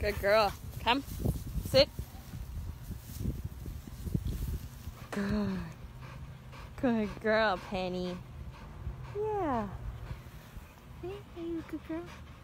Good girl. Come. Sit. Good. Good girl, Penny. Yeah. See? Are you a good girl?